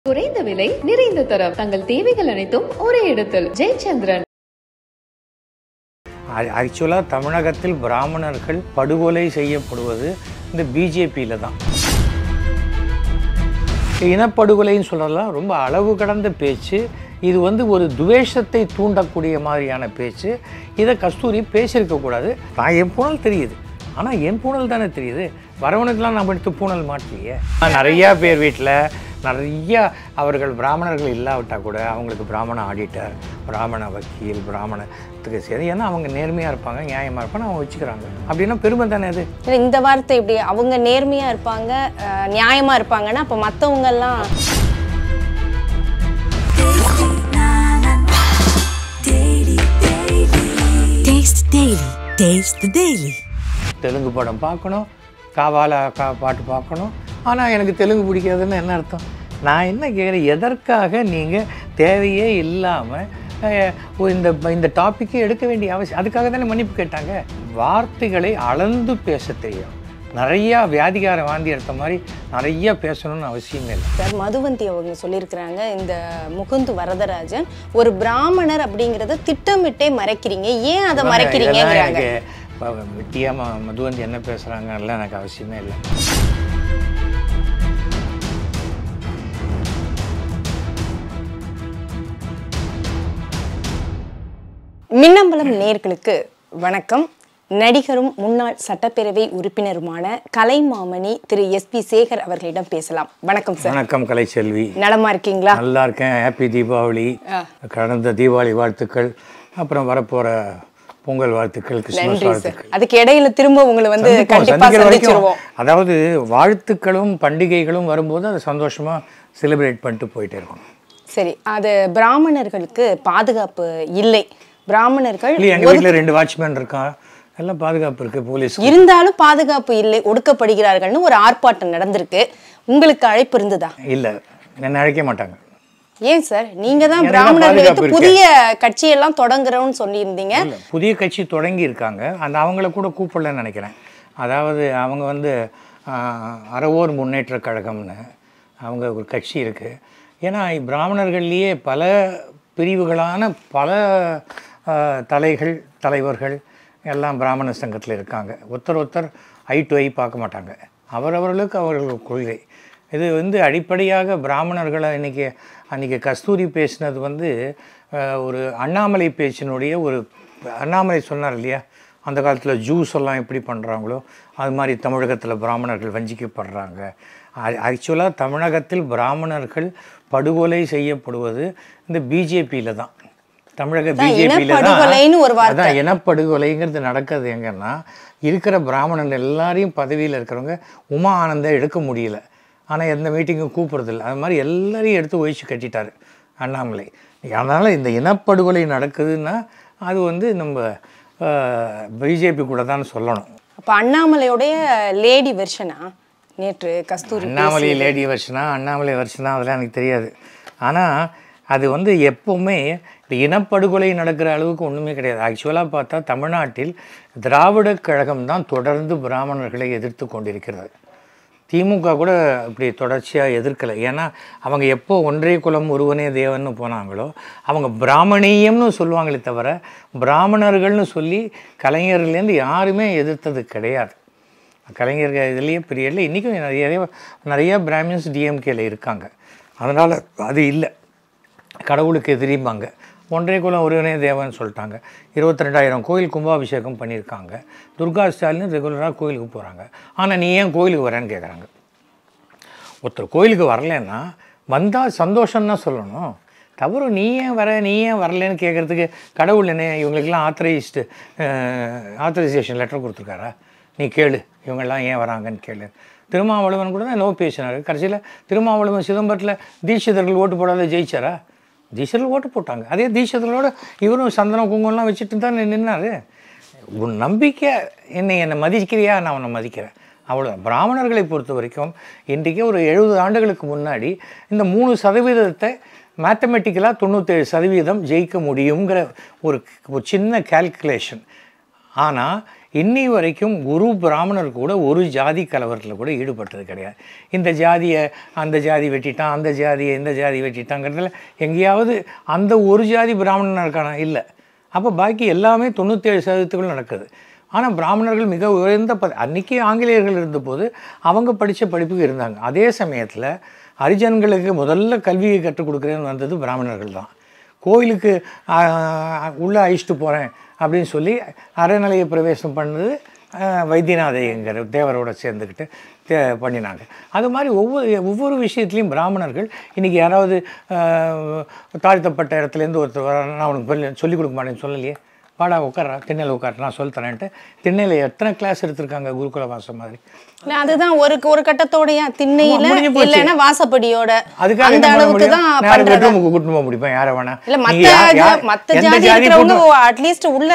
குறைந்த விலை நிறைந்த தரம் தங்கள் தேவைகள் அனைத்தும் ஒரே இடத்தில் ஜெயச்சந்திரன். ஆக்சுவலாக தமிழகத்தில் பிராமணர்கள் படுகொலை செய்யப்படுவது இந்த பிஜேபியில் தான். இனப்படுகொலைன்னு சொல்லலாம், ரொம்ப அளவு கடந்த பேச்சு. இது ஒரு துவேஷத்தை தூண்டக்கூடிய மாதிரியான பேச்சு. இதை கஸ்தூரி பேசியிருக்கக்கூடாது. நான் என் பூனல் தெரியுது, ஆனால் என் பூனல் தானே தெரியுது, வரவனுக்கெல்லாம் நம்ம எடுத்து பூனல் மாட்டலையே. நிறையா பேர் வீட்டில் நிறையா அவர்கள் பிராமணர்கள் இல்லாவிட்டால் கூட அவங்களுக்கு பிராமண ஆடிட்டர், பிராமண வக்கீல், பிராமணத்துக்கு சரி, ஏன்னா அவங்க நேர்மையாக இருப்பாங்க, நியாயமாக இருப்பாங்க, அவங்க வச்சுக்கிறாங்க. அப்படின்னா பெருமை தானே அது. இந்த வார்த்தை இப்படி அவங்க நேர்மையாக இருப்பாங்க, நியாயமாக இருப்பாங்கன்னா அப்போ மற்றவங்கெல்லாம் தெலுங்கு படம் பார்க்கணும், காவால பாட்டு பார்க்கணும். ஆனால் எனக்கு தெலுங்கு பிடிக்காதுன்னு என்ன அர்த்தம்? நான் என்ன கேட்குறேன், எதற்காக நீங்கள் தேவையே இல்லாமல் இந்த டாப்பிக்கே எடுக்க வேண்டிய அவசியம்? அதுக்காக தானே மன்னிப்பு கேட்டாங்க. வார்த்தைகளை அளந்து பேச தெரியும். நிறையா வியாதிகார வாந்தி எடுத்த மாதிரி நிறையா பேசணும்னு அவசியமே இல்லை. சார், மதுவந்தி அவங்க சொல்லியிருக்கிறாங்க, இந்த முகுந்து வரதராஜன் ஒரு பிராமணர் அப்படிங்கிறத திட்டமிட்டே மறைக்கிறீங்க, ஏன் அதை மறைக்கிறீங்க? விட்டியாக மதுவந்தி என்ன பேசுகிறாங்கலாம் எனக்கு அவசியமே இல்லை. மின்னம்பலம் நேயர்களுக்கு வணக்கம். நடிகரும் முன்னாள் சட்டப்பேரவை உறுப்பினருமான கலைமாமணி திரு s.ve சேகர் அவர்களிடம் பேசலாம். வணக்கம் சார். வணக்கம் கலைச்செல்வி. நலமா இருக்கீங்களா? நல்லா இருக்கேன். ஹாப்பி தீபாவளி. கடந்த தீபாவளி வாழ்த்துக்கள், அப்புறம் வரப்போற பொங்கல் வாழ்த்துக்கள், கிறிஸ்துமஸ் வாழ்த்துக்கள். அதுக்கு இடையில திரும்ப உங்களை கண்டிப்பா சந்திச்சிருவோம். அதாவது வாழ்த்துக்களும் பண்டிகைகளும் வரும்போது அதை சந்தோஷமா செலிப்ரேட் பண்ணிட்டு போயிட்டே இருக்கணும். சரி, அது பிராமணர்களுக்கு பாதுகாப்பு இல்லை. பிராமணர்கள் எங்க வீட்டில் 2 வாட்ச்மேன் இருக்கான், எல்லாம் பாதுகாப்பு இருக்கு, போலீஸ் இருந்தாலும் பாதுகாப்பு இல்லை, ஒடுக்கப்படுகிறார்கள்னு ஒரு ஆர்ப்பாட்டம் நடந்திருக்கு. உங்களுக்கு அழைப்பு இருந்ததா? இல்ல, என்ன அழைக்க மாட்டாங்க. ஏன் சார்? நீங்க தான் பிராமணர்கள் வைத்து புதிய கட்சியெல்லாம் தொடங்குறோம்னு சொல்லியிருந்தீங்க. புதிய கட்சி தொடங்கி இருக்காங்க, அந்த அவங்கள கூட கூப்பிடலன்னு நினைக்கிறேன். அதாவது அவங்க அறவோர் முன்னேற்ற கழகம்னு அவங்க ஒரு கட்சி இருக்கு. ஏன்னா பிராமணர்கள்லேயே பல பிரிவுகளான பல தலைவர்கள் எல்லாம் பிராமண சங்கத்தில் இருக்காங்க. ஒருத்தர் ஐ டு ஐ பார்க்க மாட்டாங்க. அவரவர்களுக்கு அவர்கள் கொள்கை. இது அடிப்படையாக பிராமணர்களை அன்றைக்கி கஸ்தூரி பேசினது ஒரு அண்ணாமலை பேச்சினுடைய அண்ணாமலை சொன்னார் இல்லையா, அந்த காலத்தில் ஜூஸ் எல்லாம் எப்படி பண்ணுறாங்களோ அது மாதிரி தமிழகத்தில் பிராமணர்கள் வஞ்சிக்கப்படுறாங்க. ஆக்சுவலாக தமிழகத்தில் பிராமணர்கள் படுகொலை செய்யப்படுவது இந்த பிஜேபியில் தான். தமிழக பிஜேபியில் தான். அதான் இனப்படுகொலைங்கிறது நடக்கிறது. எங்கன்னா இருக்கிற பிராமணன் எல்லாரையும் பதவியில் இருக்கிறவங்க உமா ஆனந்தை எடுக்க முடியல, ஆனால் எந்த மீட்டிங்கும் கூப்பிட்றதில்ல. அது மாதிரி எல்லாரையும் எடுத்து ஒழிச்சு கட்டிட்டார் அண்ணாமலை. அதனால் இந்த இனப்படுகொலை நடக்குதுன்னா அது நம்ம பிஜேபி கூட தான் சொல்லணும். அப்போ அண்ணாமலையோடைய லேடி வெர்ஷனா நேற்று கஸ்தூரி? அண்ணாமலை லேடி வெர்ஷனா அண்ணாமலை வெர்ஷனா அதெல்லாம் எனக்கு தெரியாது. ஆனால் அது எப்போவுமே இந்த இனப்படுகொலை நடக்கிற அளவுக்கு ஒன்றுமே கிடையாது. ஆக்சுவலாக பார்த்தா தமிழ்நாட்டில் திராவிட கழகம் தான் தொடர்ந்து பிராமணர்களை எதிர்த்து கொண்டிருக்கிறது. திமுக கூட இப்படி தொடர்ச்சியாக எதிர்க்கலை. ஏன்னா அவங்க எப்போ ஒன்றே குலம் ஒருவனே தேவன்னு போனாங்களோ அவங்க பிராமணியம்னு சொல்லுவாங்களே தவிர பிராமணர்கள்னு சொல்லி கலைஞர்லேருந்து யாருமே எதிர்த்தது கிடையாது. கலைஞர்கள் இதுலேயே பெரிய இல்லை. இன்றைக்கும் நிறையா பிராமின்ஸ் டிஎம்கேல இருக்காங்க. அதனால் அது இல்லை, கடவுளுக்கு எதிரிம்பாங்க. ஒன்றே குலம் ஒருவனே தேவன்னு சொல்லிட்டாங்க. 22,000 கோயில் கும்பாபிஷேகம் பண்ணியிருக்காங்க. துர்கா ஸ்டாலின் ரெகுலராக கோயிலுக்கு போகிறாங்க. ஆனால் நீ ஏன் கோயிலுக்கு வரேன்னு கேட்குறாங்க. ஒருத்தர் கோயிலுக்கு வரலன்னா வந்தால் சந்தோஷம்னா சொல்லணும். தவறு நீ ஏன் வரலன்னு கேட்குறதுக்கு கடவுள் என்ன இவங்களுக்கெல்லாம் ஆத்தரைசேஷன் லெட்டர் கொடுத்துருக்காரா? நீ கேளு, இவங்கெல்லாம் ஏன் வராங்கன்னு கேளு. திருமாவளவன் கூட தான் பேசினார். கடைசியில் திருமாவளவன் சிதம்பரத்தில் தீட்சிதர்கள் ஓட்டு போடாத ஜெயிச்சாரா? தீட்சிதர்கள் ஓட்டு போட்டாங்க. அதே தீட்சிதர்களோட இவரும் சந்தனம் குங்குமம்லாம் வச்சுட்டு தான் நின்னார். உன் நம்பிக்கை என்னை மதிக்கிறியா, நான் உன்னை மதிக்கிறேன், அவ்வளோ. பிராமணர்களை பொறுத்த வரைக்கும் இன்றைக்கே ஒரு 70 ஆண்டுகளுக்கு முன்னாடி இந்த 3% மேத்தமெட்டிக்கலாக 97% ஜெயிக்க முடியுங்கிற ஒரு சின்ன கால்குலேஷன். ஆனால் இன்னி வரைக்கும் குரு பிராமணர் கூட ஒரு ஜாதி கலவரத்தில் கூட ஈடுபட்டது கிடையாது. இந்த ஜாதியை அந்த ஜாதி வெட்டிட்டான், அந்த ஜாதியை இந்த ஜாதி வெட்டிட்டாங்கிறதுல எங்கேயாவது அந்த ஒரு ஜாதி பிராமணனாக இருக்கானா? இல்லை. அப்போ பாக்கி எல்லாமே 97% நடக்குது. ஆனால் பிராமணர்கள் மிக உயர்ந்த அன்றைக்கி ஆங்கிலேயர்கள் இருந்தபோது அவங்க படித்த படிப்புக்கு இருந்தாங்க. அதே சமயத்தில் ஹரிஜன்களுக்கு முதல்ல கல்வியை கற்றுக் கொடுக்குறேன்னு வந்தது பிராமணர்கள் தான். கோயிலுக்கு உள்ளே அழிச்சிட்டு போகிறேன் அப்படின்னு சொல்லி அறநிலைய பிரவேசம் பண்ணது வைத்தியநாதையங்கிற தேவரோட சேர்ந்துக்கிட்டு பண்ணினாங்க. அது மாதிரி ஒவ்வொரு விஷயத்துலையும் பிராமணர்கள் இன்றைக்கி யாராவது தாழ்த்தப்பட்ட இடத்துலேருந்து ஒருத்தர் வர, நான் அவனுக்கு சொல்லிக் கொடுக்க மாட்டேன்னு சொல்லலையே, வாடா உட்காரா, திண்ணையில் உட்கார, நான் சொல்லித்தரேன்ட்டு திண்ணையில் எத்தனை கிளாஸ் எடுத்திருக்காங்க குருகுல வாசம் மாதிரி. அதுதான் ஒரு கட்டத்தோடய திண்ணையில இல்லைன்னா வாசப்படியோட அதுக்காக அந்த அளவுக்கு தான் பண்றது. கூட்டிட்டு போக முடியும் யாரை வேணா. இல்ல மத்த ஜாதி இருக்கிறவங்க அட்லீஸ்ட் உள்ள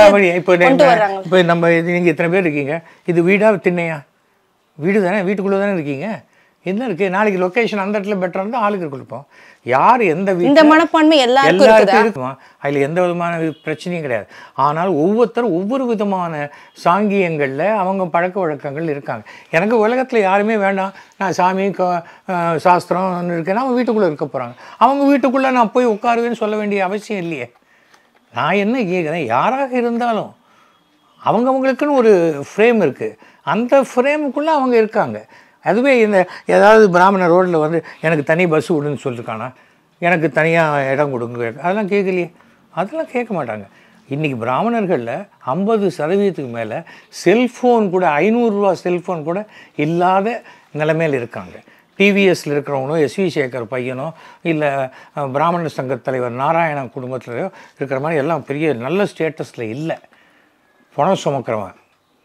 இப்போ நம்ம நீங்க எத்தனை பேர் இருக்கீங்க? இது வீடா திண்ணையா? வீடு தானே, வீட்டுக்குள்ளே தானே இருக்கீங்க. என்ன இருக்குது? நாளைக்கு லொக்கேஷன் அந்த இடத்துல பெட்டராக இருந்தால் ஆளுக்கு கொடுப்போம். யார் எந்த இந்த மனப்பான்மை எல்லாருக்கும் இருக்குமா? அதில் எந்த விதமான பிரச்சனையும் கிடையாது. ஆனால் ஒவ்வொருத்தரும் ஒவ்வொரு விதமான சாங்கியங்களில் அவங்க பழக்க வழக்கங்கள் இருக்காங்க. எனக்கு உலகத்தில் யாருமே வேண்டாம், நான் சாமி சாஸ்திரம் இருக்கேன்னா அவங்க வீட்டுக்குள்ளே இருக்க போகிறாங்க. அவங்க வீட்டுக்குள்ளே நான் போய் உட்காருவேன்னு சொல்ல வேண்டிய அவசியம் இல்லையே. நான் என்ன கேட்குறேன், யாராக இருந்தாலும் அவங்கவுங்களுக்குன்னு ஒரு ஃப்ரேம் இருக்குது. அந்த ஃப்ரேமுக்குள்ளே அவங்க இருக்காங்க. அதுவே இந்த ஏதாவது பிராமண ரோட்டில் வந்து எனக்கு தனி பஸ் விடுன்னு சொல்லியிருக்கானா, எனக்கு தனியாக இடம் கொடுங்க, அதெல்லாம் கேட்கலையே. அதெல்லாம் கேட்க மாட்டாங்க. இன்றைக்கி பிராமணர்களில் 50% மேலே செல்ஃபோன் கூட 500 ரூபா செல்ஃபோன் கூட இல்லாத நிலைமையில் இருக்காங்க. டிவிஎஸ்ல இருக்கிறவனோ, s.ve சேகர் பையனோ, இல்லை பிராமணர் சங்க தலைவர் நாராயணன் குடும்பத்திலையோ இருக்கிற மாதிரி எல்லாம் பெரிய நல்ல ஸ்டேட்டஸில் இல்லை. பணம் சுமக்கிறவன்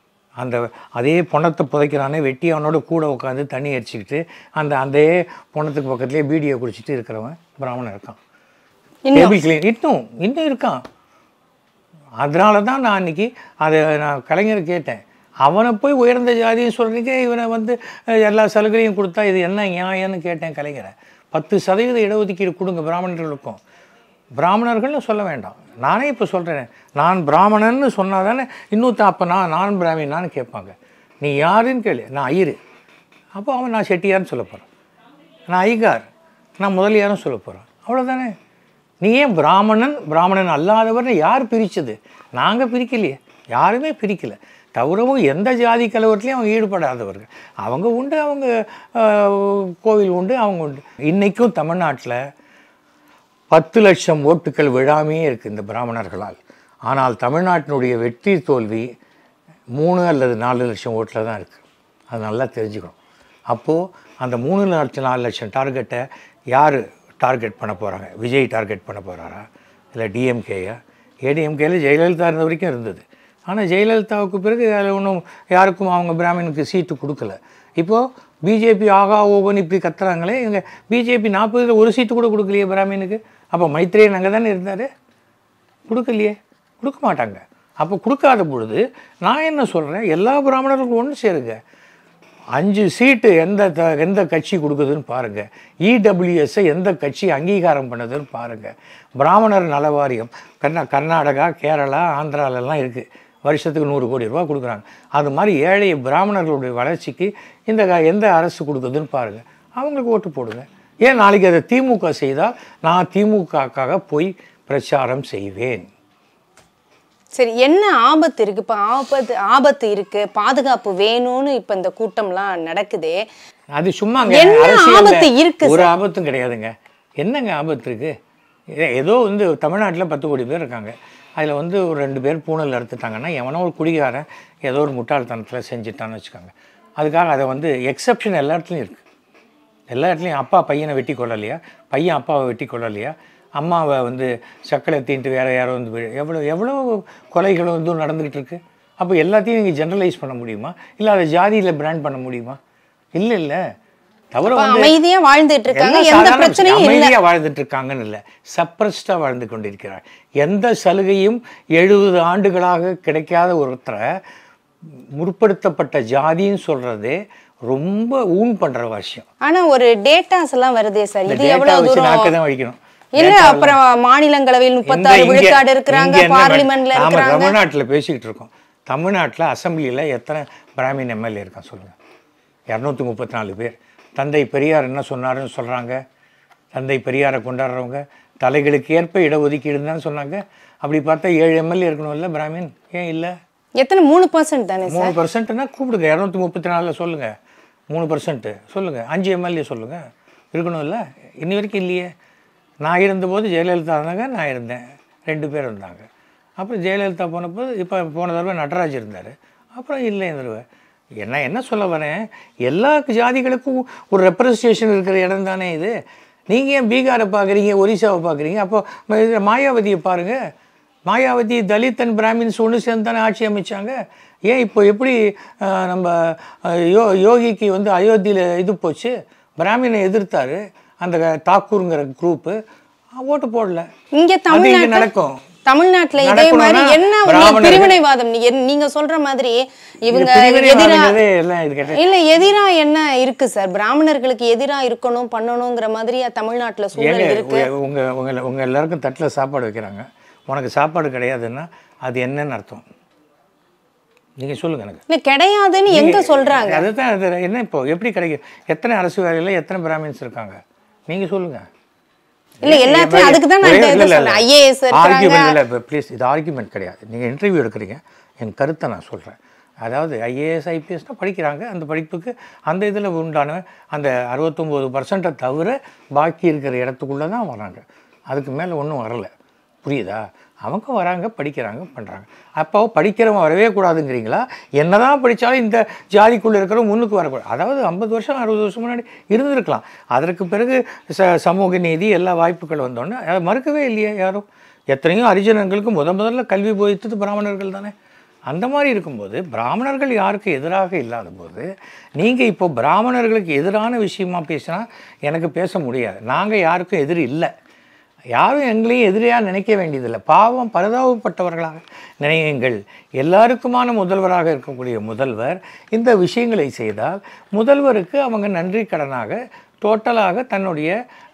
அதே பணத்தை புதைக்கிறானே, வெட்டி அவனோட கூட உட்காந்து தண்ணி அடிச்சுக்கிட்டு அதே பணத்துக்கு பக்கத்துலேயே பீடியை குடிச்சிட்டு இருக்கிறவன் பிராமணன் இருக்கான். டேபிள் கிளீன் இன்னும் இருக்கான். அதனால தான் நான் அன்றைக்கி நான் கலைஞரை கேட்டேன், அவனை போய் உயர்ந்த ஜாதின்னு சொல்கிறீங்க, இவனை வந்து எல்லா சலுகையும் கொடுத்தா இது என்ன நியாயம்னு கேட்டேன் கலைஞரை. 10% இடஒதுக்கீடு கொடுங்க பிராமணர்களுக்கும். பிராமணர்கள்னு சொல்ல வேண்டாம், நானே இப்போ சொல்கிறேன், நான் பிராமணன்னு சொன்னால் தானே இன்னொருத்தன் அப்போ நான் பிராமினான்னு கேட்பாங்க. நீ யாருன்னு கேளு, நான் ஐயரு, அப்போ அவன் நான் செட்டியார்னு சொல்ல போகிறேன். நான் ஐகார், நான் முதலியாரும் சொல்ல போகிறேன். அவ்வளோதானே. நீ ஏன் பிராமணன் அல்லாதவர்னு யார் பிரித்தது? நாங்கள் பிரிக்கலையே, யாருமே பிரிக்கலை. தவிரவும் எந்த ஜாதி கலவரத்துலையும் அவங்க ஈடுபடாதவர்கள். அவங்க உண்டு, அவங்க கோவில் உண்டு, அவங்க உண்டு. இன்றைக்கும் தமிழ்நாட்டில் 10 லட்சம் ஓட்டுக்கள் விழாமையே இருக்குது இந்த பிராமணர்களால். ஆனால் தமிழ்நாட்டினுடைய வெற்றி தோல்வி 3 அல்லது 4 லட்சம் ஓட்டில் தான் இருக்குது. அது நல்லா தெரிஞ்சுக்கணும். அப்போது அந்த 3 லட்சம் 4 லட்சம் டார்கெட்டை யார் டார்கெட் பண்ண போகிறாங்க? விஜய் டார்கெட் பண்ண போகிறாரா, இல்லை டிஎம்கேயா? ஏடிஎம்கேயில் ஜெயலலிதா இருந்த வரைக்கும் இருந்தது. ஆனால் ஜெயலலிதாவுக்கு பிறகு அதில் ஒன்றும் யாருக்கும் அவங்க பிராமணனுக்கு சீட்டு கொடுக்கல. இப்போது பிஜேபி ஆகா ஓகோன்னு இப்படி கத்துறாங்களே, இங்கே பிஜேபி 40ல் ஒரு சீட்டு கூட கொடுக்கலையே பிராமணனுக்கு. அப்போ மைத்ரேயன் அங்கே தானே இருந்தார், கொடுக்கலையே, கொடுக்க மாட்டாங்க. அப்போ கொடுக்காத பொழுது நான் என்ன சொல்கிறேன், எல்லா பிராமணர்களுக்கும் ஒன்று சேருங்க. 5 சீட்டு எந்த கட்சி கொடுக்குதுன்னு பாருங்கள். இடபிள்யூஎஸ்ஸை எந்த கட்சி அங்கீகாரம் பண்ணுதுன்னு பாருங்கள். பிராமணர் நல வாரியம் கர்நாடகா, கேரளா, ஆந்திராலெல்லாம் இருக்குது. வருஷத்துக்கு 100 கோடி ரூபா கொடுக்குறாங்க. அது மாதிரி ஏழை பிராமணர்களுடைய வளர்ச்சிக்கு எந்த அரசு கொடுக்குதுன்னு பாருங்கள். அவங்களுக்கு ஓட்டு போடுங்க. ஏன் நாளைக்கு அதை திமுக செய்தால் நான் திமுகக்காக போய் பிரச்சாரம் செய்வேன். சரி, என்ன ஆபத்து இருக்குது? இப்போ ஆபத்து இருக்குது, பாதுகாப்பு வேணும்னு இப்போ இந்த கூட்டம்லாம் நடக்குது. அது சும்மாங்க, ஆபத்து இருக்குது? ஒரு ஆபத்தும் கிடையாதுங்க. என்னங்க ஆபத்து இருக்குது? ஏதோ வந்து தமிழ்நாட்டில் 10 கோடி பேர் இருக்காங்க. அதில் வந்து ஒரு 2 பேர் பூனல் அறுத்துட்டாங்கன்னா எவனோ ஒரு குடிகாரன் ஏதோ ஒரு முட்டாள்தனத்தில் செஞ்சுட்டான்னு வச்சுக்கோங்க. அதுக்காக அதை வந்து எக்ஸப்ஷன் எல்லா இடத்துலையும் இருக்குது. எல்லா இடத்துலையும் அப்பா பையனை வெட்டி கொள்ளலையா, பையன் அப்பாவை வெட்டி கொள்ளலையா, அம்மாவை வந்து சக்கரை தீண்டு வேறு யாரோ வந்து எவ்வளோ கொலைகளும் வந்து நடந்துக்கிட்டு இருக்குது. அப்போ எல்லாத்தையும் நீங்கள் ஜென்ரலைஸ் பண்ண முடியுமா? இல்லை அதை ஜாதியில் பிராண்ட் பண்ண முடியுமா? இல்லை. தவிர அமைதியாக வாழ்ந்துட்டு இருக்காங்க, அமைதியாக வாழ்ந்துட்டு இருக்காங்கன்னு இல்லை, சப்ரஸ்டாக வாழ்ந்து கொண்டிருக்கிறார். எந்த சலுகையும் 70 ஆண்டுகளாக கிடைக்காத ஒருத்தரை முற்படுத்தப்பட்ட ஜாதின்னு சொல்கிறதே ரொம்ப ஊன் பண்ணுற விஷயம். ஆனால் ஒரு டேட்டாஸ் எல்லாம் வருதே சார், இது எவ்வளோ தூரம் நாக்கு தான் வலிக்கணும். இல்ல, அப்புறம் மாநிலங்களவையில் 36 விழுக்காடு இருக்கிறாங்க, பார்லிமெண்ட்ல இருக்கிறாங்க. தமிழ்நாட்டில் பேசிக்கிட்டு இருக்கோம். தமிழ்நாட்டில் அசெம்பிளியில் எத்தனை பிராமின் எம்எல்ஏ இருக்கான் சொல்லுங்கள்? 234 பேர். தந்தை பெரியார் என்ன சொன்னாருன்னு சொல்கிறாங்க. தந்தை பெரியாரை கொண்டாடுறவங்க தலைகளுக்கு ஏற்ப இடஒதுக்கீடுன்னு தான் சொன்னாங்க. அப்படி பார்த்தா 7 எம்எல்ஏ இருக்கணும் இல்லை பிராமின்? ஏன் இல்லை? எத்தனை? 3% தானே? 3%னா கூப்பிடுங்க. 234 சொல்லுங்கள். 3% சொல்லுங்கள். 5 எம்எல்ஏ சொல்லுங்கள். இருக்கணும் இல்லை? இன்னி வரைக்கும் இல்லையே. நான் இருந்தபோது ஜெயலலிதா இருந்தாங்க, நான் இருந்தேன், 2 பேர் இருந்தாங்க. அப்புறம் ஜெயலலிதா போனபோது இப்போ போன தடவை நடராஜ் இருந்தார், அப்புறம் இல்லை இந்த தடவை. என்ன சொல்ல வரேன், எல்லா ஜாதிகளுக்கும் ஒரு ரெப்ரஸன்டேஷன் இருக்கிற இடம் தானே இது. நீங்கள் ஏன் பீகாரை பார்க்குறீங்க, ஒரிசாவை பார்க்குறீங்க? அப்போ மாயாவதியை பாருங்கள். மாயாவதி தலித் அண்ட் பிராமின்ஸ் ஒன்று சேர்ந்து தானே ஆட்சி அமைச்சாங்க. ஏன் இப்போ எப்படி நம்ம யோகிக்கு வந்து அயோத்தியில் இது போச்சு, பிராமினை எதிர்த்தாரு அந்த தாக்கூருங்கிற குரூப்பு, ஓட்டு போடல. இங்கே நடக்கும். தமிழ்நாட்டுல இதே மாதிரி என்ன பிரிவினைவாதம் நீங்க சொல்ற மாதிரி இவங்க எதிரா என்ன இருக்கு சார்? பிராமணர்களுக்கு எதிரா இருக்கணும் பண்ணணுங்கிற மாதிரி தமிழ்நாட்டுல சூழல் இருக்கு. உங்க எல்லாருக்கும் தட்டுல சாப்பாடு வைக்கிறாங்க, உனக்கு சாப்பாடு கிடையாதுன்னா அது என்னன்னு அர்த்தம்? நீங்க சொல்லுங்க. எனக்கு இல்ல கிடையாதுன்னு எங்க சொல்றாங்க? அதுதான் என்ன இப்போ எப்படி கிடைக்கும்? எத்தனை அரசு வேலையில எத்தனை பிராமின்ஸ் இருக்காங்க நீங்க சொல்லுங்க. இல்ல எல்லாத்தையும் அதுக்கு தான் நான் சொல்றேன். ஐஏஎஸ் ஆர்கியூமெண்ட் இல்ல ப்ளீஸ், இது ஆர்கியூமெண்ட் கிடையாது. நீங்க இன்டர்வியூ எடுக்கிறீங்க, என் கருத்தை நான் சொல்றேன். அதாவது ஐஏஎஸ் ஐபிஎஸ்னா படிக்கிறாங்க, அந்த படிப்புக்கு அந்த இதில் உண்டான அந்த 69% தவிர பாக்கி இருக்கிற இடத்துக்குள்ளே தான் வராங்க. அதுக்கு மேலே ஒன்றும் வரலை. புரியுதா? அவங்க வராங்க, படிக்கிறாங்க, பண்ணுறாங்க. அப்போ படிக்கிறவங்க வரவே கூடாதுங்கிறீங்களா? என்ன தான் படித்தாலும் இந்த ஜாதிக்குள்ளே இருக்கிறவங்க முன்னுக்கு வரக்கூடாது. அதாவது 50 வருஷம் 60 வருஷம் முன்னாடி இருந்திருக்கலாம். அதற்கு பிறகு சமூக நீதி எல்லா வாய்ப்புகள் வந்தோடனே அதை மறுக்கவே இல்லையே யாரும். எத்தனையோ ஹரிஜனங்களுக்கு முதல்ல கல்வி போதித்தது பிராமணர்கள் தானே. அந்த மாதிரி இருக்கும்போது பிராமணர்கள் யாருக்கு எதிராக இல்லாத போது நீங்கள் இப்போ பிராமணர்களுக்கு எதிரான விஷயமா பேசினா எனக்கு பேச முடியாது. நாங்கள் யாருக்கும் எதிரி இல்லை, யாரும் எங்களையும் எதிரியாக நினைக்க வேண்டியதில்லை. பாவம் பரிதாபப்பட்டவர்களாக நினையுங்கள். எல்லாருக்குமான முதல்வராக இருக்கக்கூடிய முதல்வர் இந்த விஷயங்களை செய்தால் முதல்வருக்கு அவங்க நன்றி கடனாக டோட்டலாக தன்னுடைய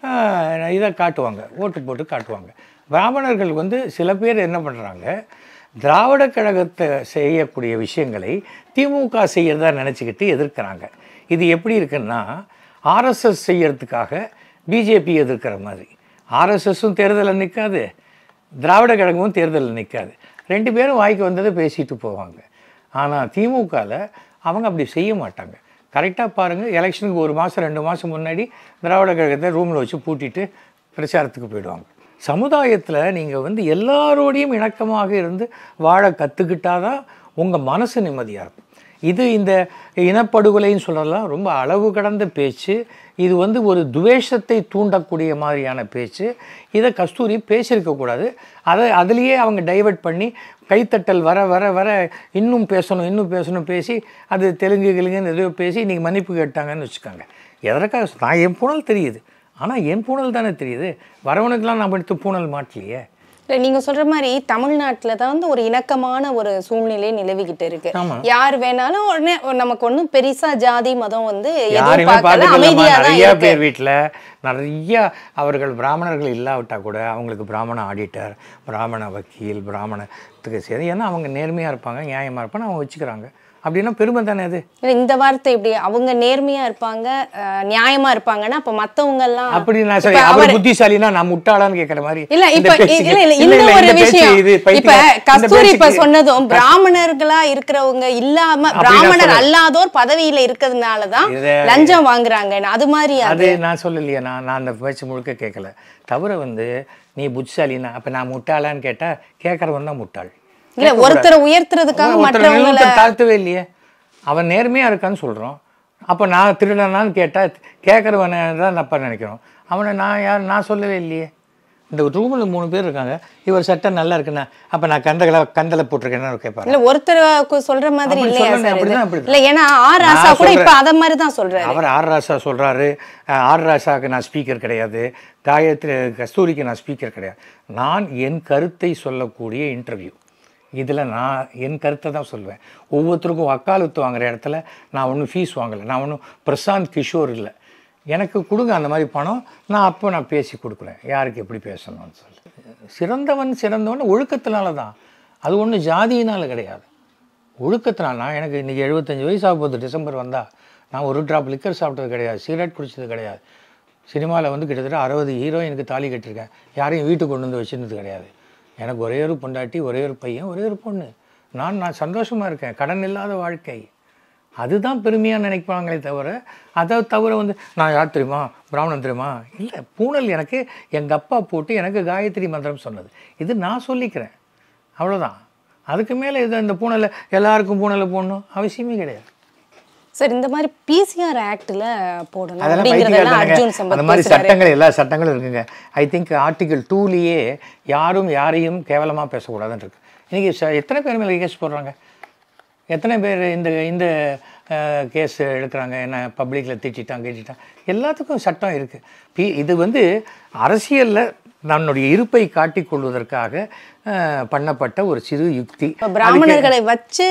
இதை காட்டுவாங்க, ஓட்டு போட்டு காட்டுவாங்க. பிராமணர்கள் வந்து சில பேர் என்ன பண்ணுறாங்க, திராவிட கழகத்தை செய்யக்கூடிய விஷயங்களை திமுக செய்யறதா நினச்சிக்கிட்டு எதிர்க்கிறாங்க. இது எப்படி இருக்குன்னா, ஆர்எஸ்எஸ் செய்யறதுக்காக பிஜேபி எதிர்க்கிற மாதிரி. ஆர்எஸ்எஸும் தேர்தலில் நிற்காது, திராவிட கழகமும் தேர்தலில் நிற்காது. 2 பேரும் வாய்க்கு வந்ததை பேசிட்டு போவாங்க. ஆனால் திமுகவில் அவங்க அப்படி செய்ய மாட்டாங்க. கரெக்டாக பாருங்கள், எலெக்ஷனுக்கு 1 மாதம் 2 மாதம் முன்னாடி திராவிட கழகத்தை ரூமில் வச்சு பூட்டிட்டு பிரச்சாரத்துக்கு போயிடுவாங்க. சமுதாயத்தில் நீங்கள் வந்து எல்லாரோடையும் இணக்கமாக இருந்து வாழ கற்றுக்கிட்டாதான் உங்கள் மனசு நிம்மதியாக இருக்கும். இது இந்த இனப்படுகொலைன்னு சொல்லலாம் ரொம்ப அளவு கடந்த பேச்சு. இது வந்து ஒரு துவேஷத்தை தூண்டக்கூடிய மாதிரியான பேச்சு. இதை கஸ்தூரி பேசியிருக்கக்கூடாது. அதுலேயே அவங்க டைவர்ட் பண்ணி கைத்தட்டல் வர வர வர இன்னும் பேசணும் பேசி அது தெலுங்குன்னு எதையோ பேசி இன்றைக்கி மன்னிப்பு கேட்டாங்கன்னு வச்சுக்கோங்க. எதற்காக நான் என் பூனல் தெரியுது, ஆனால் என் பூனல் தானே தெரியுது, வரவனுக்கெல்லாம் நம்ம எடுத்து பூனல் மாட்டலையே. இல்லை நீங்கள் சொல்கிற மாதிரி தமிழ்நாட்டில் தான் வந்து ஒரு இணக்கமான ஒரு சூழ்நிலை நிலவிக்கிட்டு இருக்கு. யார் வேணாலும் உடனே நமக்கு ஒன்றும் பெருசாக ஜாதி மதம் வந்து நிறைய பேர் வீட்டில் நிறைய அவர்கள் பிராமணர்கள் இல்லாவிட்டால் கூட அவங்களுக்கு பிராமண ஆடிட்டர், பிராமண வக்கீல், பிராமணத்துக்கு சரி, ஏன்னா அவங்க நேர்மையாக இருப்பாங்க, நியாயமாக இருப்பாங்க, அவங்க வச்சுக்கிறாங்க. அப்படின்னா பெருமை தானே அது. இந்த வார்த்தை இப்படி அவங்க நேர்மையா இருப்பாங்க, நியாயமா இருப்பாங்கன்னா அப்ப மத்தவங்க எல்லாம் அப்படி நான் சரி அவர் புத்திசாலினா நான் முட்டாளான்னு கேக்குற மாதிரி இல்ல. இப்ப இன்னும் ஒரு விஷயம், இப்ப கஸ்தூரி இப்ப சொன்னதும் பிராமணர்களா இருக்கிறவங்க இல்லாம பிராமணர் அல்லாதோர் பதவியில இருக்கிறதுனாலதான் லஞ்சம் வாங்குறாங்க. அது மாதிரி அது நான் சொல்லலையே, நான் அந்த பேச்சு முழுக்க கேட்கல. தவிர வந்து நீ புத்திசாலினா அப்ப நான் முட்டாளான்னு கேட்டா கேட்கறவன் தான் முட்டாள். இல்ல ஒருத்தரை உயர்த்துறதுக்காக மற்றவங்களை தாழ்த்தவே இல்லையே. அவன் நேர்மையா இருக்கான்னு சொல்றோம். அப்ப நான் திருடனான்னு கேட்டா கேட்கறவனை தான் தப்பா நினைக்கிறோம். அவனை நான் சொல்லவே இல்லையே. இந்த ரூமில் 3 பேர் இருக்காங்க, இவர் சட்டை நல்லா இருக்குண்ணா அப்ப நான் கந்தலை போட்டிருக்கேன்னு கேட்பாரு. இல்ல ஒருத்தர் சொல்ற மாதிரி இல்லையா சார்? இல்ல ஏன்னா ஆர் ராசா கூட இப்ப அத மாதிரி தான் சொல்றாரு. அவர் ஆர் ராசா சொல்றாரு. ஆர் ராசாவுக்கு நான் ஸ்பீக்கர் கிடையாது, கஸ்தூரிக்கு நான் ஸ்பீக்கர் கிடையாது. நான் என் கருத்தை சொல்லக்கூடிய இன்டர்வியூ. இதில் நான் என் கருத்தை தான் சொல்லுவேன். ஒவ்வொருத்தருக்கும் வக்காலத்து வாங்குற இடத்துல நான் ஒன்றும் ஃபீஸ் வாங்கலை, நான் ஒன்றும் பிரசாந்த் கிஷோர் இல்லை. எனக்கு கொடுங்க அந்த மாதிரி பணம், நான் பேசி கொடுக்குறேன் யாருக்கு எப்படி பேசணும்னு சொல்லி. சிறந்தவன் ஒழுக்கத்தினால தான், அது ஒன்றும் ஜாதியினால் கிடையாது. ஒழுக்கத்தினால எனக்கு இன்றைக்கி 75 வயசு ஆக போகுது. டிசம்பர் வந்தால் நான் ஒரு ட்ராப் லிக்கர் சாப்பிட்டது கிடையாது, சிகரெட் குடிச்சது கிடையாது. சினிமாவில் வந்து கிட்டத்தட்ட 60 ஹீரோயினுக்கு தாலி கட்டியிருக்கேன். யாரையும் வீட்டுக்கு கொண்டு வந்து வச்சுருந்தது கிடையாது. எனக்கு ஒரே ஒரு பொண்டாட்டி, ஒரே ஒரு பையன், ஒரே ஒரு பொண்ணு. நான் சந்தோஷமாக இருக்கேன். கடன் இல்லாத வாழ்க்கை. அதுதான் பெருமையாக நினைப்பாங்களே தவிர, அதை தவிர வந்து நான் யார் தெரியுமா, பிராமணன் தெரியுமா, இல்லை. பூனல் எனக்கு எங்கள் அப்பா போட்டு எனக்கு காயத்ரி மந்திரம் சொன்னது. இது நான் சொல்லிக்கிறேன், அவ்வளோதான். அதுக்கு மேலே இது இந்த பூனலை எல்லாருக்கும் பூனலை போடணும் அவசியமே கிடையாது சார். இந்த மாதிரி பிசிஆர் ஆக்டில் போடணும் அந்த மாதிரி சட்டங்கள், எல்லா சட்டங்களும் இருக்குங்க. ஐ திங்க் ஆர்டிகிள் 2லேயே யாரும் யாரையும் கேவலமாக பேசக்கூடாதுன்னு இருக்கு. இன்றைக்கி எத்தனை பேர் மேலே கேஸ் போடுறாங்க, எத்தனை பேர் இந்த கேஸ் எடுக்கிறாங்க, என்ன பப்ளிக்கில் திட்டான். எல்லாத்துக்கும் சட்டம் இருக்குது. இது வந்து அரசியலில் தன்னுடைய இருப்பை காட்டிக்கொள்வதற்காக பண்ணப்பட்ட ஒரு சிறு யுக்தி. பிராமணர்களை வச்சு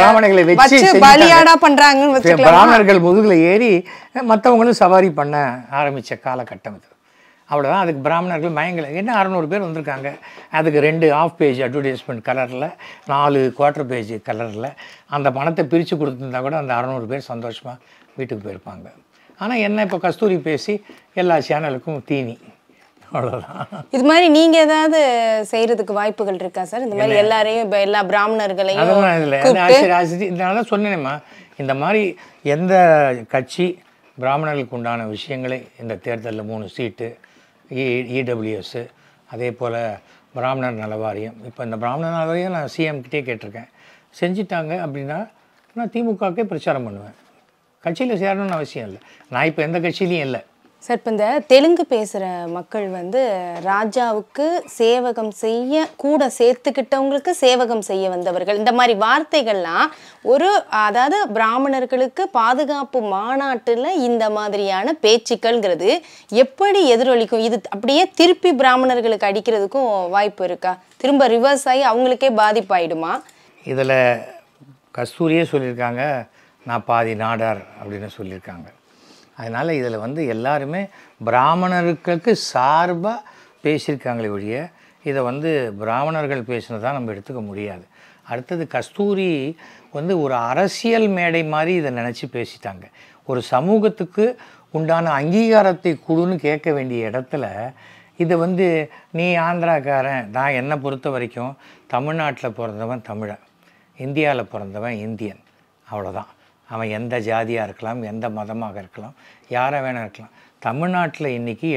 பலியாடா பண்றாங்க. பிராமணர்கள் முதுகுல ஏறி மற்றவங்களும் சவாரி பண்ண ஆரம்பித்த காலகட்டம் இது. அவ்வளோதான். அதுக்கு பிராமணர்கள் மயங்கலை. என்ன 600 பேர் வந்திருக்காங்க. அதுக்கு 2 ஆஃப் பேஜ் அட்வர்டைஸ்மெண்ட் கலரில், 4 குவார்ட்டர் பேஜ் கலரில் அந்த பணத்தை பிரித்து கொடுத்துருந்தா கூட அந்த 600 பேர் சந்தோஷமாக வீட்டுக்கு போயிருப்பாங்க. ஆனால் என்ன இப்போ கஸ்தூரி பேசி எல்லா சேனலுக்கும் தீனி, அவ்வளோதான். இது மாதிரி நீங்கள் ஏதாவது செய்கிறதுக்கு வாய்ப்புகள் இருக்கா சார்? இந்த மாதிரி எல்லாரையும் இப்போ எல்லா பிராமணர்களையும் அதெல்லாம் இல்லை. இதனால தான் சொன்னேனேம்மா, இந்த மாதிரி எந்த கட்சி பிராமணர்களுக்கு உண்டான விஷயங்களை இந்த தேர்தலில் 3 சீட்டு, இடபிள்யூஎஸ், அதே போல் பிராமணர் நல வாரியம். இப்போ இந்த பிராமணர் நல வாரியம் நான் சிஎம்கிட்டே கேட்டிருக்கேன். செஞ்சிட்டாங்க அப்படின்னா நான் திமுகவுக்கே பிரச்சாரம் பண்ணுவேன். கட்சியில் சேரணும்னு அவசியம் இல்லை. நான் இப்போ எந்த கட்சியிலையும் இல்லை சார். இப்போ இந்த தெலுங்கு பேசுகிற மக்கள் வந்து ராஜாவுக்கு சேவகம் செய்ய கூட சேர்த்துக்கிட்டவங்களுக்கு சேவகம் செய்ய வந்தவர்கள், இந்த மாதிரி வார்த்தைகள்லாம் அதாவது பிராமணர்களுக்கு பாதுகாப்பு மாநாட்டில் இந்த மாதிரியான பேச்சுக்கள்ங்கிறது எப்படி எதிரொலிக்கும்? இது அப்படியே திருப்பி பிராமணர்களுக்கு அடிக்கிறதுக்கும் வாய்ப்பு இருக்கா? திரும்ப ரிவர்ஸ் ஆகி அவங்களுக்கே பாதிப்பாயிடுமா? இதில் கஸ்தூரியே சொல்லியிருக்காங்க, நான் பாதி நாடார் அப்படின்னு சொல்லியிருக்காங்க. அதனால் இதில் வந்து எல்லாருமே பிராமணர்களுக்கு சார்பாக பேசியிருக்காங்களே ஒழிய இதை வந்து பிராமணர்கள் பேசினதான் நம்ம எடுத்துக்க முடியாது. அடுத்தது கஸ்தூரி வந்து ஒரு அரசியல் மேடை மாதிரி இதை நினச்சி பேசிட்டாங்க. ஒரு சமூகத்துக்கு உண்டான அங்கீகாரத்தை கொடுன்னு கேட்க வேண்டிய இடத்துல இதை வந்து நீ ஆந்திராக்காரன், நான் என்னை பொறுத்த வரைக்கும் தமிழ்நாட்டில் பிறந்தவன் தமிழன், இந்தியாவில் பிறந்தவன் இந்தியன், அவ்வளோதான். அவன் எந்த ஜாதியாக இருக்கலாம், எந்த மதமாக இருக்கலாம், யாரை வேணா இருக்கலாம். தமிழ்நாட்டில் இன்றைக்கி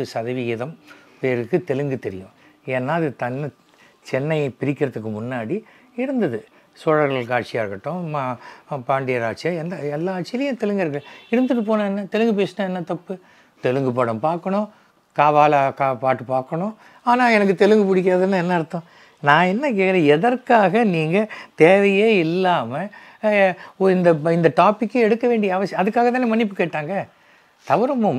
70% பேருக்கு தெலுங்கு தெரியும். ஏன்னா அது சென்னையை பிரிக்கிறதுக்கு முன்னாடி இருந்தது. சோழர்கள் ஆட்சியாக இருக்கட்டும், பாண்டியர் ஆட்சியாக, எல்லா ஆட்சியிலையும் தெலுங்கர்கள் இருந்துட்டு போனால் என்ன, தெலுங்கு பேசினா என்ன தப்பு? தெலுங்கு படம் பார்க்கணும், பாட்டு பார்க்கணும். ஆனால் எனக்கு தெலுங்கு பிடிக்காதுன்னு என்ன அர்த்தம்? நான் என்ன கேட்குறேன், எதற்காக நீங்கள் தேவையே இல்லாமல் இந்த டாப்பிக்கே எடுக்க வேண்டிய அவசியம்? அதுக்காக தானே மன்னிப்பு கேட்டாங்க. தவறமும்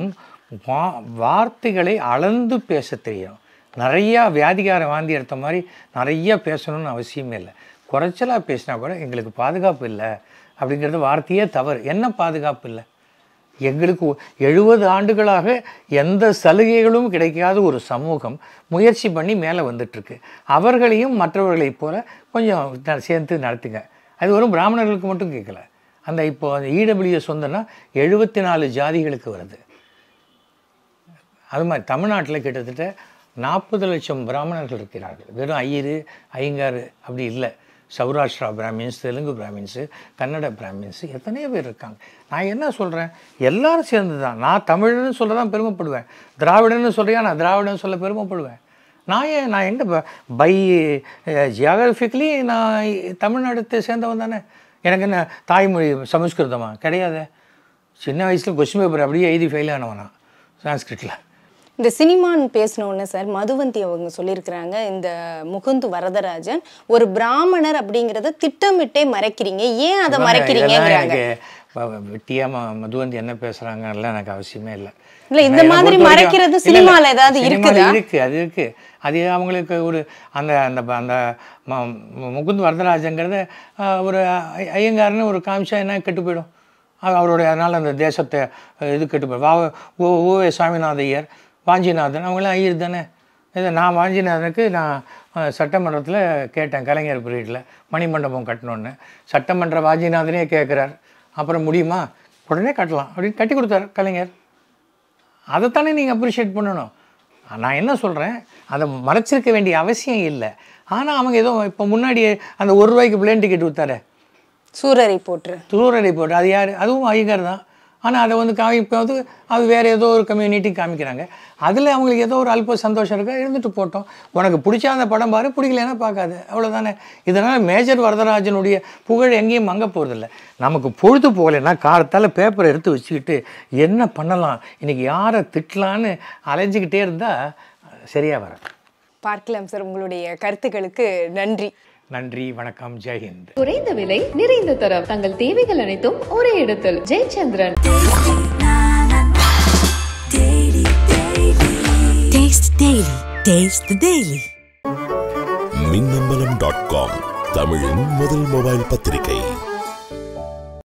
வார்த்தைகளை அளந்து பேச தெரியும். நிறையா வியாதிகார வாந்தி எடுத்த மாதிரி நிறையா பேசணும்னு அவசியமே இல்லை. குறைச்சலாக பேசினா கூட எங்களுக்கு பாதுகாப்பு இல்லை அப்படிங்கிறது வார்த்தையே தவறு. என்ன பாதுகாப்பு இல்லை? எங்களுக்கு 70 ஆண்டுகளாக எந்த சலுகைகளும் கிடைக்காத ஒரு சமூகம் முயற்சி பண்ணி மேலே வந்துட்டுருக்கு. அவர்களையும் மற்றவர்களைப் போல கொஞ்சம் சேர்த்து நடத்துங்க. அது வெறும் பிராமணர்களுக்கு மட்டும் கேட்கல. அந்த இப்போ அந்த இடபிள்யூஎஸ் வந்தோன்னா 74 ஜாதிகளுக்கு வருது. அது மாதிரி தமிழ்நாட்டில் கிட்டத்தட்ட 40 லட்சம் பிராமணர்கள் இருக்கிறார்கள். வெறும் ஐயங்கார் அப்படி இல்லை. Saurashtra Brahmins, Telugu Brahmins, Kannada Brahmins, எத்தனையோ பேர் இருக்காங்க. நான் என்ன சொல்கிறேன், எல்லோரும் சேர்ந்து தான். நான் தமிழன்னு சொல்ல தான் பெருமைப்படுவேன். திராவிடன்னு சொல்கிறியா, நான் திராவிடன்னு சொல்ல பெருமைப்படுவேன். நான் எங்கே பை ஜியாகிரபிக்கலி நான் தமிழ்நாட்டை சேர்ந்தவன் தானே. எனக்கு என்ன தாய்மொழி சமஸ்கிருதமா? கிடையாது. சின்ன வயசில் கொஸ்டின் பேப்பர் அப்படியே எழுதி ஃபெயில் ஆனவனா சான்ஸ்கிரிட்டில். இந்த சினிமான்னு பேசினோன்னு சார் மதுவந்தி அவங்க சொல்லியிருக்கிறாங்க, இந்த முகுந்து வரதராஜன் ஒரு பிராமணர் அப்படிங்கிறத திட்டமிட்டே மறைக்கிறீங்க, ஏன் அதை மறைக்கிறீங்க? வெட்டியாக மதுவந்தி என்ன பேசுகிறாங்கலாம் எனக்கு அவசியமே இல்லை. இல்லை, இந்த மாதிரி மறைக்கிறது சினிமாவில் ஏதாவது இருக்குது? அது இருக்குது. அது அவங்களுக்கு ஒரு அந்த அந்த அந்த முகுந்து வரதராஜங்கிறத ஒரு ஐயங்காரன்னு ஒரு காமிச்சா என்ன கெட்டு போயிடும் அவருடைய. அதனால் அந்த தேசத்தை இது கெட்டு போயிடும். ஓ சாமிநாத ஐயர், வாஞ்சிநாதன், அவங்களாம் ஐயர் தானே. இதை நான் வாஞ்சிநாதனுக்கு நான் சட்டமன்றத்தில் கேட்டேன், கலைஞர் பீரியடில் மணிமண்டபம் கட்டணுன்னு. சட்டமன்ற வாஞ்சிநாதனே கேட்குறார், அப்புறம் முடியுமா, உடனே கட்டலாம் அப்படின்னு கட்டி கொடுத்தார் கலைஞர். அதைத்தானே நீங்கள் அப்ரிஷியேட் பண்ணணும். நான் என்ன சொல்கிறேன், அதை மறைச்சிருக்க வேண்டிய அவசியம் இல்லை. ஆனால் அவங்க ஏதோ இப்போ முன்னாடி அந்த ₹1 பிளேன் டிக்கெட் விற்றாரு, சூரரை போட்டு, அது யார்? அதுவும் ஐயர் தான். ஆனால் அதை வந்து காமிப்போது அது வேறு ஏதோ ஒரு கம்யூனிட்டி காமிக்கிறாங்க. அதில் அவங்களுக்கு ஏதோ ஒரு அல்ப சந்தோஷம் இருக்கா, இருந்துட்டு போட்டோம். உனக்கு பிடிச்சா அந்த படம் பாரு, பிடிக்கலன்னா பார்க்காது, அவ்வளோதானே. இதனால் மேஜர் வரதராஜனுடைய புகழ் எங்கேயும் மங்க போகிறதில்ல. நமக்கு பொழுது போகலைன்னா காலத்தால் பேப்பரை எடுத்து வச்சுக்கிட்டு என்ன பண்ணலாம், இன்றைக்கி யாரை திட்டலான்னு அலைஞ்சிக்கிட்டே இருந்தால் சரியாக வராது. பார்க்கலாம் சார். உங்களுடைய கருத்துக்களுக்கு நன்றி. நன்றி, வணக்கம், ஜெய்ஹிந்த். குறைந்த விலை, நிறைந்த தரம், தங்கள் தேவைகள் அனைத்தும் ஒரே இடத்தில். ஜெயச்சந்திரன். Minnambalam.com, தமிழின் முதல் மொபைல் பத்திரிகை.